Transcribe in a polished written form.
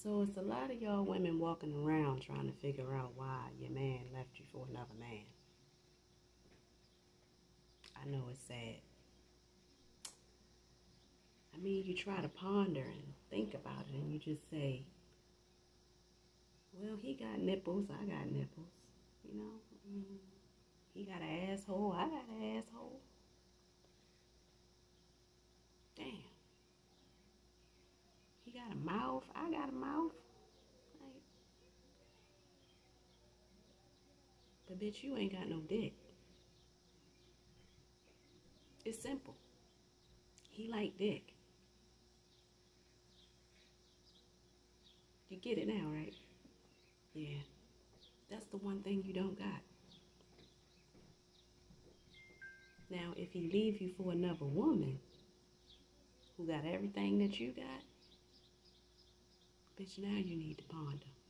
So it's a lot of y'all women walking around trying to figure out why your man left you for another man. I know it's sad. I mean, you try to ponder and think about it and you just say, well, he got nipples, I got nipples. You know, I mean, he got an asshole, I got an asshole. Damn. He got a mouth, I got a mouth. Like, but bitch, you ain't got no dick. It's simple. He like dick. You get it now, right? Yeah. That's the one thing you don't got. Now, if he leave you for another woman who got everything that you got, bitch, now you need to ponder.